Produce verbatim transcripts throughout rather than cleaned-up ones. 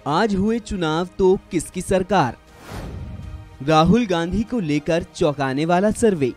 आज हुए चुनाव तो किसकी सरकार? राहुल गांधी को लेकर चौंकाने वाला सर्वे।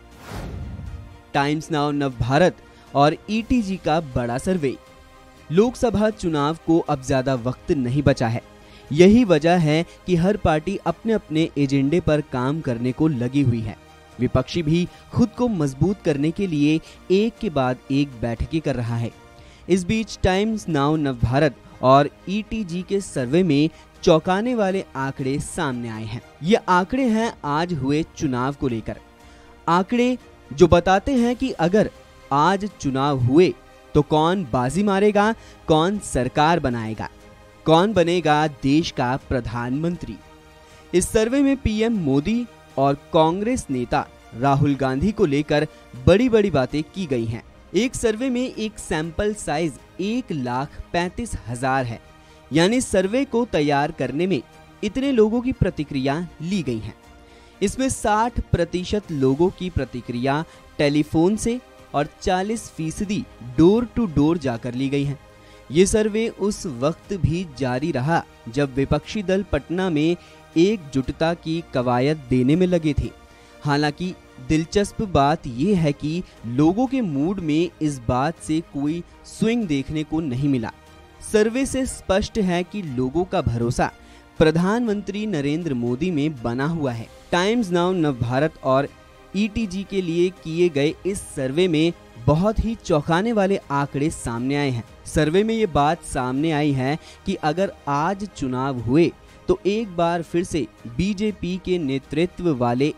टाइम्स नाउ नवभारत और ईटीजी का बड़ा सर्वे। लोकसभा चुनाव को अब ज्यादा वक्त नहीं बचा है। यही वजह है कि हर पार्टी अपने अपने एजेंडे पर काम करने को लगी हुई है। विपक्षी भी खुद को मजबूत करने के लिए एक के बाद एक बैठकें कर रहा है। इस बीच टाइम्स नाउ नवभारत और ईटीजी के सर्वे में चौंकाने वाले आंकड़े सामने आए हैं। ये आंकड़े हैं आज हुए चुनाव को लेकर। आंकड़े जो बताते हैं कि अगर आज चुनाव हुए तो कौन बाजी मारेगा, कौन सरकार बनाएगा, कौन बनेगा देश का प्रधानमंत्री। इस सर्वे में पीएम मोदी और कांग्रेस नेता राहुल गांधी को लेकर बड़ी बड़ी बातें की गई हैं। एक सर्वे में एक सैंपल साइज एक लाख पैंतीस हजार है, यानी सर्वे को तैयार करने में इतने लोगों की प्रतिक्रिया ली गई हैं। इसमें साठ प्रतिशत लोगों की प्रतिक्रिया टेलीफोन से और चालीस फीसदी डोर टू डोर जाकर ली गई है। ये सर्वे उस वक्त भी जारी रहा जब विपक्षी दल पटना में एकजुटता की कवायद देने में लगे थे। हालांकि दिलचस्प बात यह है कि लोगों के मूड में इस बात से कोई स्विंग देखने को नहीं मिला। सर्वे से स्पष्ट है कि लोगों का भरोसा प्रधानमंत्री नरेंद्र मोदी में बना हुआ है। टाइम्स नाउ नवभारत और ईटीजी के लिए किए गए इस सर्वे में बहुत ही चौंकाने वाले आंकड़े सामने आए हैं। सर्वे में ये बात सामने आई है कि अगर आज चुनाव हुए तो एक बार फिर से बीजेपी के नेतृत्व वाले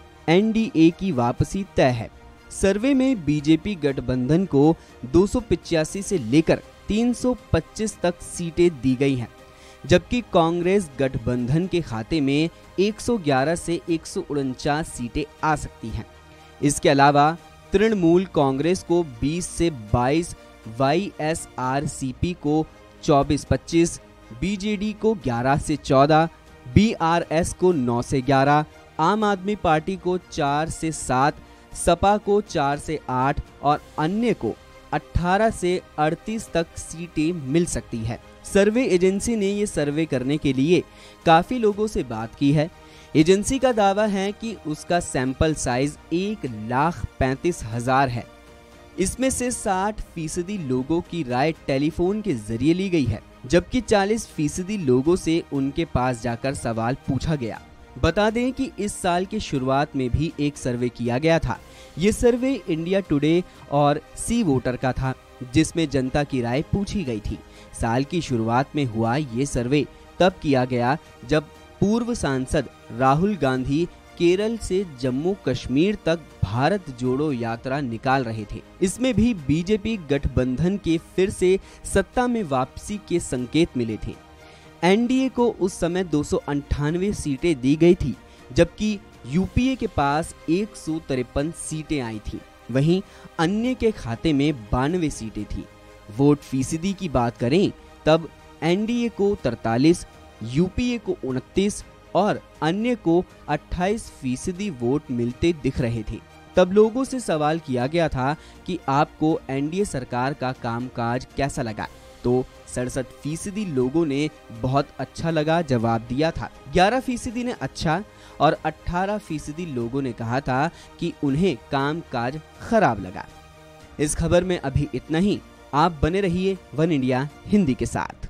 एनडीए की वापसी तय है। सर्वे में बीजेपी गठबंधन को दो सौ पिचासी से लेकर तीन सौ पच्चीस तक सीटें दी गई हैं, जबकि कांग्रेस गठबंधन के खाते में एक सौ ग्यारह से एक सौ उनचास सीटें आ सकती हैं। इसके अलावा तृणमूल कांग्रेस को बीस से बाईस, वाईएसआरसीपी को चौबीस पच्चीस, बीजेडी को ग्यारह से चौदह, बीआरएस को नौ से ग्यारह, आम आदमी पार्टी को चार से सात, सपा को चार से आठ और अन्य को अठारह से अड़तीस तक सीटें मिल सकती है। सर्वे एजेंसी ने ये सर्वे करने के लिए काफी लोगों से बात की है। एजेंसी का दावा है कि उसका सैंपल साइज एक लाख पैंतीस हजार है। इसमें से साठ फीसदी लोगों की राय टेलीफोन के जरिए ली गई है, जबकि चालीस फीसदी लोगों से उनके पास जाकर सवाल पूछा गया। बता दें कि इस साल की शुरुआत में भी एक सर्वे किया गया था। ये सर्वे इंडिया टुडे और सी वोटर का था, जिसमें जनता की राय पूछी गई थी। साल की शुरुआत में हुआ ये सर्वे तब किया गया जब पूर्व सांसद राहुल गांधी केरल से जम्मू कश्मीर तक भारत जोड़ो यात्रा निकाल रहे थे। इसमें भी बीजेपी गठबंधन के फिर से सत्ता में वापसी के संकेत मिले थे। एनडीए को उस समय दो सौ अंठानवे सीटें दी गई थी, जबकि यूपीए के पास एक सौ तिरपन सीटें आई थी। वहीं अन्य के खाते में बानवे सीटें थी। वोट फीसदी की बात करें तब एनडीए को तैंतालीस, यूपीए को उनतीस और अन्य को अट्ठाईस फीसदी वोट मिलते दिख रहे थे। तब लोगों से सवाल किया गया था कि आपको एनडीए सरकार का कामकाज कैसा लगा, तो सड़सठ फीसदी लोगों ने बहुत अच्छा लगा जवाब दिया था। ग्यारह फीसदी ने अच्छा और अठारह फीसदी लोगों ने कहा था कि उन्हें कामकाज खराब लगा। इस खबर में अभी इतना ही। आप बने रहिए वन इंडिया हिंदी के साथ।